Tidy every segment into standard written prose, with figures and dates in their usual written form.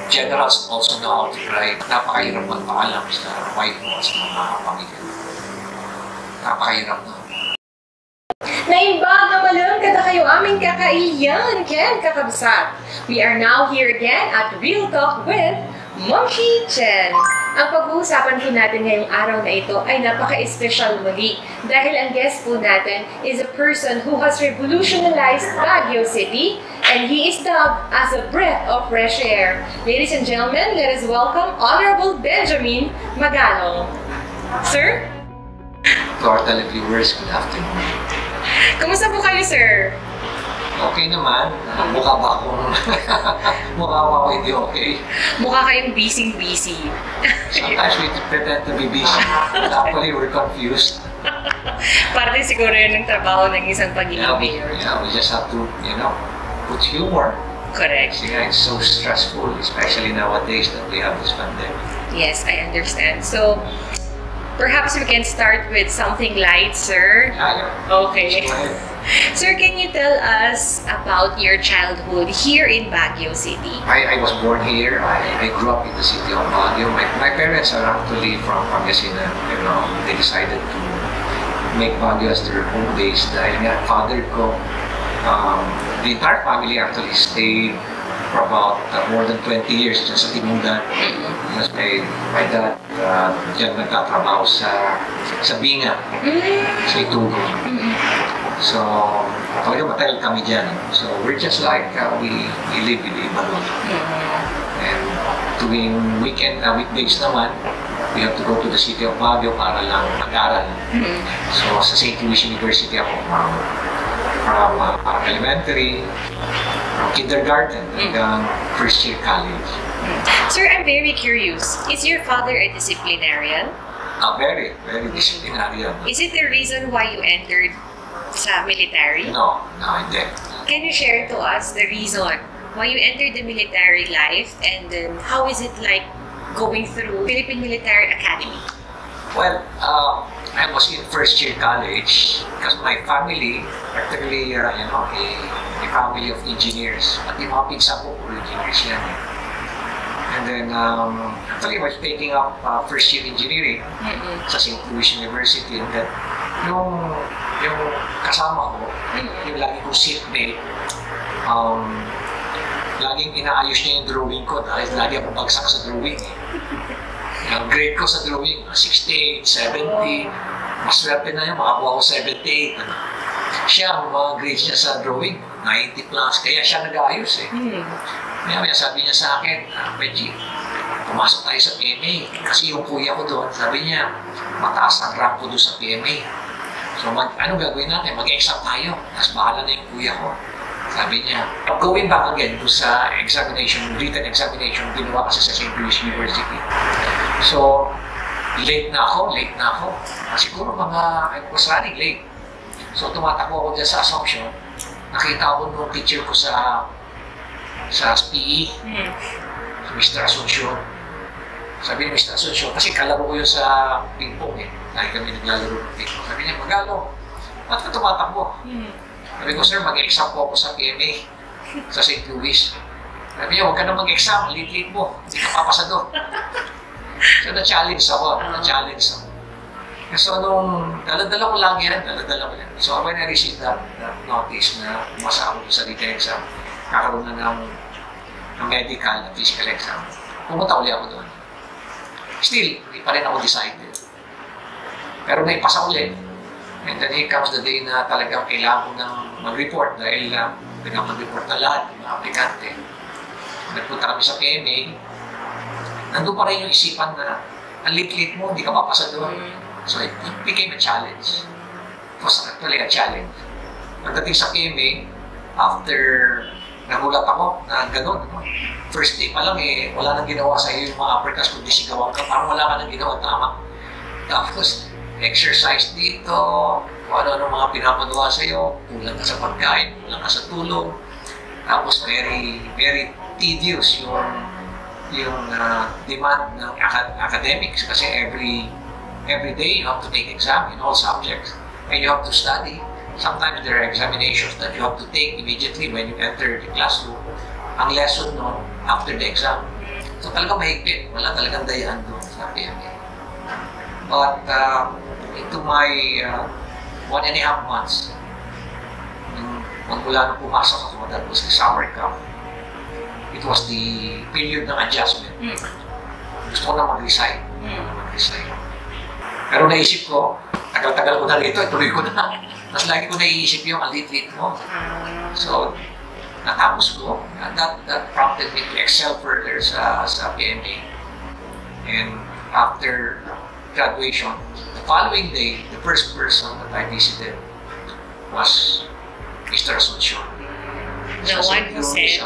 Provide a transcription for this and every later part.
generals also know how to drive. Napakahirap magpaalam sa wife mo sa mga pamilya. Napakahirap na. Naimbag na malun kada kayo aming kakaiyan, Ken Kakabsat. We are now here again at Real Talk with Monkey Chen. Ang pag-uusapan po natin ngayong araw na ito ay napaka-espesyal muli dahil ang guest po natin is a person who has revolutionized Baguio City and he is dubbed as a breath of fresh air. Ladies and gentlemen, let us welcome Honorable Benjamin Magalong. Sir? To our televiewers, good afternoon. Kamusta po kayo, sir? Okay naman. Mukha ba akong... mukha ba ako hindi okay? Mukha kayong busy-busy. Sometimes we pretend to be busy. But actually, we're confused. Parte siguro yun ng trabaho ng isang pagiging mayor. Yeah, we just have to, put humor. Correct. Kasi it's so stressful, especially nowadays that we have this pandemic. Yes, I understand. So, perhaps we can start with something light, sir. Yeah. Okay. Sir, can you tell us about your childhood here in Baguio City? I was born here. I grew up in the city of Baguio. My parents are actually from Pangasinan. They decided to make Baguio as their home base. Dahil nga, father ko, the entire family actually stayed for about more than 20 years dyan sa Timundan. Because my dad dyan nagtatrabaho sa Binga, sa Itugo. So, talaga matagal kami dyan. So, we're just like, we live in Ibalon. And tuwing weekdays naman, we have to go to the city of Baguio para lang mag-aral. So, sa St. Louis University ako, from elementary, from kindergarten, hanggang first year college. Sir, I'm very curious. Is your father a disciplinarian? Very, very disciplinarian. Is it the reason why you entered sa military? No, hindi. Can you share to us the reason why you entered the military life and then how is it like going through Philippine Military Academy? Well, I was in first year college because my family, particularly, a family of engineers. At yung mga pinsan ko, puro engineers yan. And then, actually, I was taking up first year engineering sa St. Louis University. And then, yung kasama ko, yung lagi kong seatmate, laging inaayos niya yung drawing ko dahil lagi akong bagsak sa drawing. Yung grade ko sa drawing, 68, 70, maswerte na yun, makakuha ko 78. Siya, ang mga grades niya sa drawing, 90 plus, kaya siya nag-aayos eh. Maya sabi niya sa akin, Benji, pumasok tayo sa PMA. Kasi yung kuya ko doon, sabi niya, mataas ang rank ko doon sa PMA. So, anong gagawin natin? Mag-exam tayo. Tapos bahala na yung kuya ko. Sabi niya, going back again doon sa examination, written examination, ginawa kasi sa St. Louis University. So, late na ako. Siguro I was running late. So, tumatakbo ako dyan sa Assumption. Nakita ko nung teacher ko sa PE, Mr. Asuncion. Sabi ni Mr. Asuncion, kasi kalaro ko yun sa ping-pong eh. Dahil kami naglalaro ng ping-pong. Sabi niya, Magalong, ba't ka tumatakbo? Sabi ko, sir, mag-exam po ako sa PMA, sa St. Louis. Sabi niya, huwag ka na mag-exam, late-late mo, hindi ka papasa doon. So, na-challenge ako. So, nung dala-dala ko lang yan. So, when I received that notice na umasa ako sa written exam, kakaroon na ng medical at physical exam, pumunta ulit ako doon. Still, hindi pa rin ako decided. Pero naipasa ulit. And then here comes the day na talagang kailangan ko nang mag-report dahil pinapag-report na lahat ng mga aplikante. Nagpunta kami sa PMA, nandun pa rin yung isipan na ang late-late mo, hindi ka mapasa doon. So it became a challenge. It was actually a challenge. Pagdating sa PMA, after nagulat ako na gano'n, first day pa lang wala nang ginawa sa iyo yung mga applicants kundi sigawan ka, parang wala ka nang ginawa tama. Tapos, exercise dito, kung ano-ano mga pinapagawa sa iyo, kulang ka sa pagkain, kulang ka sa tulong. Tapos, very, very tedious yung demand ng academics kasi every day you have to take exam in all subjects and you have to study. Sometimes there are examinations that you have to take immediately when you enter the classroom. Ang lesson nun, after the exam. So talagang mahigpit. Wala talagang dayan doon sa PMA. But into my 1.5 months, magmula nung pumasok ako, that was the summer camp. It was the period ng adjustment. Gusto ko na mag-resign. Pero naisip ko, tagal-tagal ko na rito, tuloy ko na. Mas lagi ko naiisip yung alit-lit mo. So, natapos ko. That prompted me to excel further sa PMA. And after graduation, the following day, the first person that I visited was Mr. Asuncion. The one who said,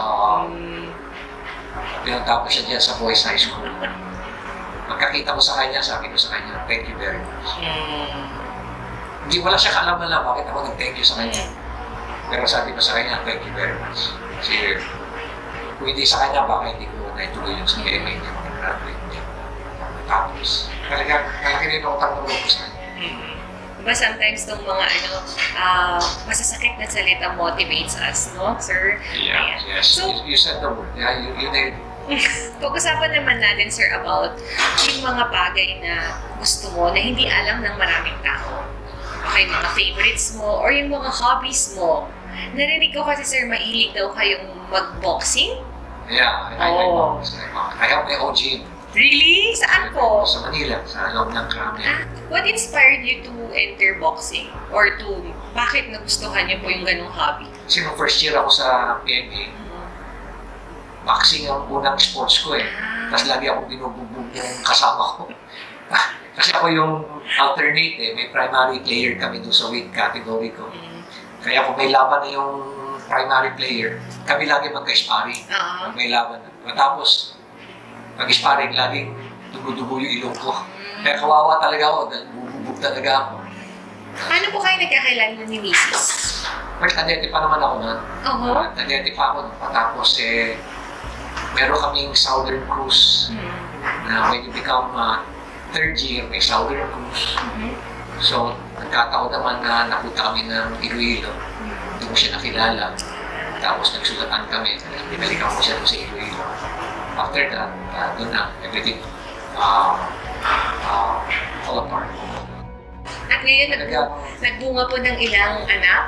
pinatapos siya dyan sa Boys High School. Magkakita ko sa kanya, sabi ko sa kanya, thank you very much. Hindi wala siya kalaman lang bakit ako nag-thank you sa kanya. Pero sabi ko sa kanya, thank you very much. Kasi kung hindi sa kanya, baka hindi ko naituloy yung sa PMA, hindi ko nag-graduate niya. Tapos, talagang rin ako tanggol ko sa kanya. Diba sometimes itong mga masasakit na salita motivates us, no, sir? Yeah, yes. So, you said the word. Yeah, you nailed it. Pag-usapan naman natin, sir, about yung mga bagay na gusto mo na hindi alam ng maraming tao. Okay, mga favorites mo or yung mga hobbies mo. Narinig ko kasi, sir, mahilig daw kayong mag-boxing? Yeah, I like boxing. I have my own gym. Really? Saan po? Sa Manila, sa loob ng Krami. What inspired you to enter boxing? Or to, bakit nagustuhan niyo po yung ganung hobby? Kasi nung first year ako sa PMA, boxing ang unang sports ko eh. Tapos lagi ako binubugbog yung kasama ko. Kasi ako yung alternate eh. May primary player kami doon sa weight category ko. Kaya kung may laban na yung primary player, kami lagi magka-sparring. May laban na. Tapos, pag-sparring, laging dugo-dugo yung ilong ko. Kaya kawawa talaga ako, dahil bububog talaga ako. Paano po kayo nagkakilala ni Mrs.? Well, tadete pa naman ako nun. Tadete pa ako nun. Tapos meron kaming Southern Cruise na when you become third year, may Southern Cruise. So, nagkataon naman na napunta kami ng Iloilo. Doon ko siya nakilala. Tapos nagsulatan kami. Binalikan ko siya doon sa Iloilo. After that, doon na, everything fall apart. At ngayon, nagbunga po ng ilang anak?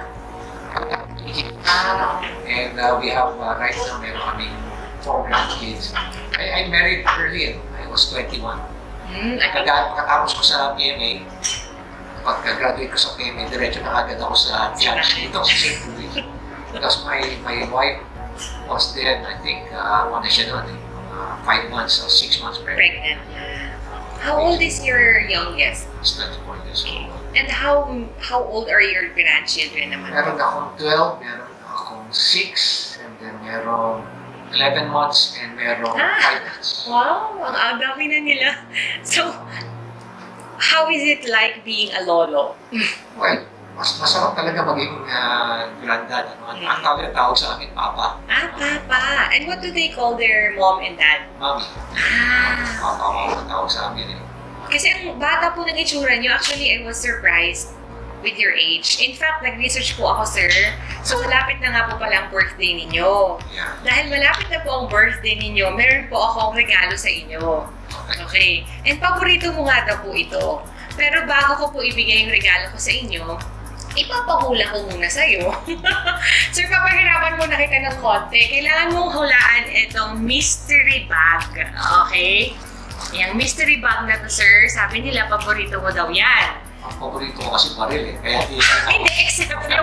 And we have, right now, meron kaming 4 grandkids. I married early. I was 21. Pagkatapos ko sa PMA, pagka-graduate ko sa PMA, diretso na agad ako sa judge dito sa St. Louis. Because my wife was then, I think, ano siya doon, 5 months or 6 months pregnant. How old is your youngest? It's 24 years old. And how old are your grandchildren naman? Meron akong 12, meron akong 6, and then meron 11 months, and meron 5 months. Wow! Ang dami na nila. So, how is it like being a lolo? Well, masarap talaga maging granddad. Ang tawag sa amin, Papa. Papa. And what do they call their mom and dad? Mami. Papa ang tawag sa amin eh. Kasi ang bata po ng itsura nyo, actually, I was surprised with your age. In fact, nag-research po ako, sir. So, malapit na nga po pala ang birthday ninyo. Yeah. Dahil malapit na po ang birthday ninyo, meron po akong regalo sa inyo. Okay. And paborito mo nga daw po ito. Pero bago ko po ibigay yung regalo ko sa inyo, ipapahula ko muna sa'yo. Sir, papahirapan mo na kita ng konti. Kailangan mong hulaan itong mystery bag. Okay? Yung mystery bag na to, sir, sabi nila, paborito mo daw yan. Ang paborito ko kasi baril eh. Kaya hindi, except yung...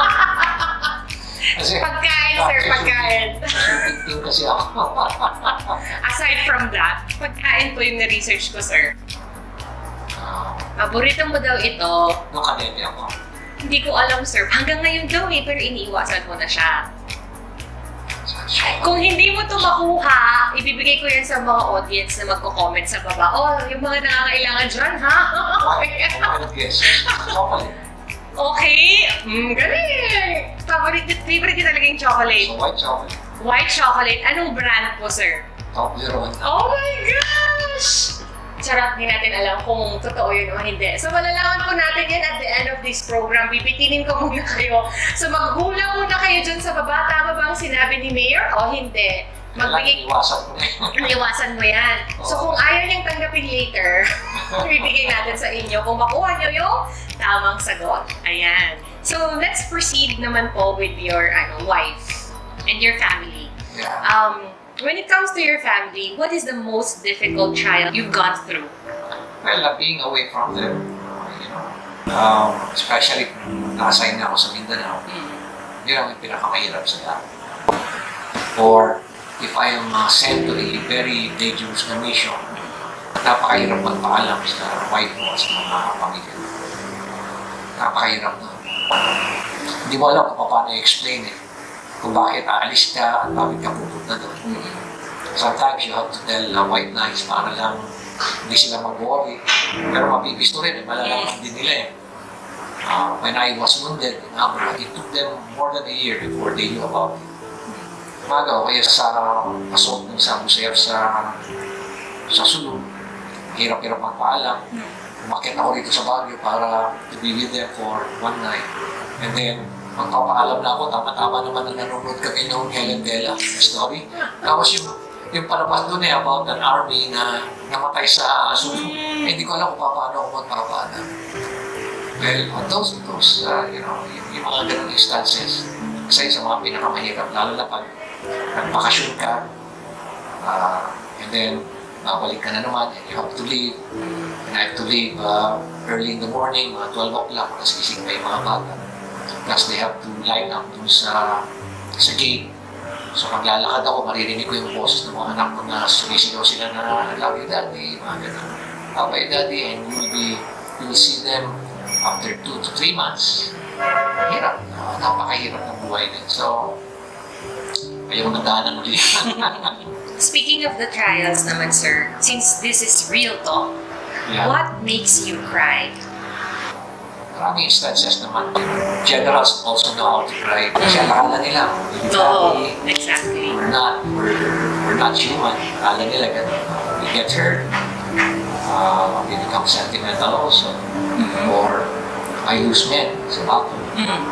pagkain, sir, pagkain. Shooting team kasi ako. Aside from that, pagkain po yung na-research ko, sir. Paborito mo daw ito. Nung kadete ako. Hindi ko alam, sir. Hanggang ngayon daw eh, pero iniiwasan mo na siya. Kung hindi mo ito makuha, ibibigay ko yan sa mga audience na magko-comment sa baba. Oh, yung mga nangangailangan dyan, ha? Yes. Chocolate. Okay. Galing. Favorite ko talaga yung chocolate. So, white chocolate. White chocolate. Anong brand po, sir? Toblerone. Oh my gosh! Charot, hindi natin alam kung totoo yun o hindi. So, malalaman po natin yan at the end of this program. Bibitinin ko muna kayo. So, maghula muna kayo dyan sa baba. Tama ba ang sinabi ni Mayor o hindi? Magbigay, Iwasan ko na yun. iwasan mo yan. So kung ayaw niyang tanggapin later, ibibigay natin sa inyo kung makuha niyo yung tamang sagot. Ayan. So let's proceed naman po with your wife and your family. Yeah. When it comes to your family, what is the most difficult trial you've gone through? Well, being away from them, especially kung nakasign na ako sa Mindanao, yun ang pinakamahirap sa lahat. Or if I am sent to a very dangerous na mission, napakahirap magpaalam sa wife mo at sa mga pamilya. Napakahirap na. Hindi mo alam kung paano i-explain kung bakit aalis ka at bakit ka pupunta doon. Sometimes you have to tell white knights para lang hindi sila mag-worry. Pero mabibisto rin, malalaman din nila when I was wounded in Abra, it took them more than a year before they knew about it. Umaga kaya sa pasok ng sa museo sa Sulu, hirap-hirap magpaalam. Umakyat ako rito sa Baguio para to be with them for one night. And then, magpapaalam na ako, tama-tama naman na nanonood kami noong Helen Dela story. Tapos yung palabas doon about an army na namatay sa Sulu. Hindi ko alam kung paano ako magpapaalam. Well, on those yung mga ganong instances, kasi sa mga pinakamahirap, lalo na pag nagpakasyon ka, and then balik ka na naman, and you have to leave. And I have to leave early in the morning, mga 12 o'clock, kasi gising pa yung mga bata. Plus they have to line up dun sa gate. So maglalakad ako, maririnig ko yung boses ng mga anak ko na sumisigaw sila na love you daddy, mga ganun. Papa you daddy, and you will see them after 2 to 3 months. Hirap, napakahirap ng buhay din. So, ayaw magandaanan ulit. Speaking of the trials naman, sir, since this is real talk, what makes you cry? Maraming instances naman. Generals also know how to cry. Kasi akala nila, exactly. We're not human. Akala nila ganun. We get hurt. We become sentimental also. Or I lose men sa battle.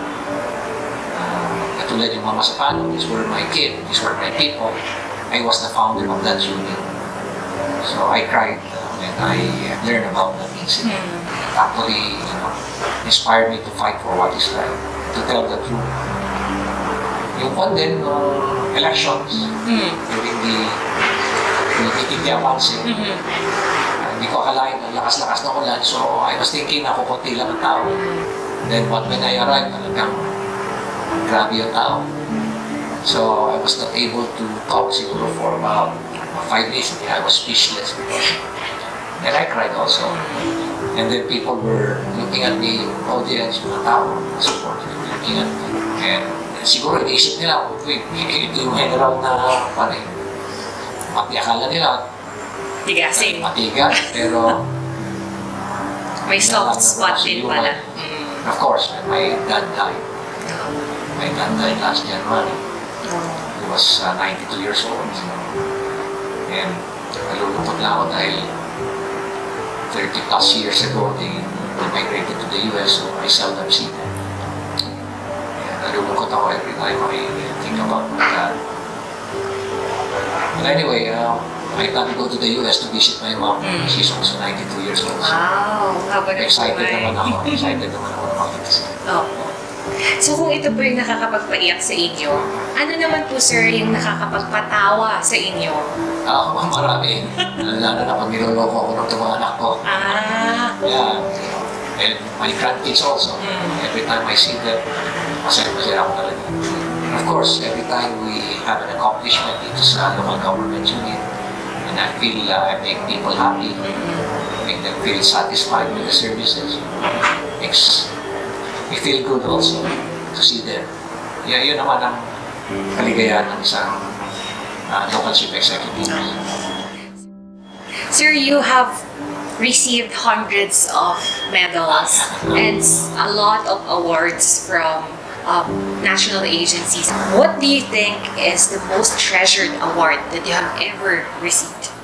Katulad yung Mama Sapano, these were my kids, these were my people. I was the founder of that unit. So I cried when I learned about that incident. It actually inspired me to fight for what is right, to tell the truth. Yung one din, elections, during the Avanse, hindi ko akalain, ang lakas-lakas na ulan, so I was thinking na kukunti lang ang tao. Then when I arrived, talagang grabe yung tao. So I was not able to talk siguro for about 5 days. I was speechless. And I cried also. And then people were looking at me, audience, mga tao, supporters, looking at me. And siguro iniisip nila, ito yung general na akala nila, tigasin. Matigas, pero may soft spot din pala. Of course, my dad died. My dad died last January. He was 92 years old. And nalulungkot na ako dahil 30 plus years ago, they migrated to the US, so I seldom see them. And nalulungkot ako every time I think about my dad. But anyway, I plan to go to the US to visit my mom. She's also 92 years old. Wow! Excited naman ako. Excited naman ako na makita siya. So kung ito po yung nakakapagpaiyak sa inyo, ano naman po sir yung nakakapagpatawa sa inyo? Marami. Lalo na pag niloloko ako ng mga anak ko. Yeah. And my grandkids also. Every time I see them, masaya ako talaga. Of course, every time we have an accomplishment dito sa local government unit, and I feel I make people happy, make them feel satisfied with the services, makes me feel good also to see them. Yun naman ang kaligayahan ng isang local chief executive. Sir, you have received hundreds of medals and a lot of awards from national agencies. What do you think is the most treasured award that you have ever received?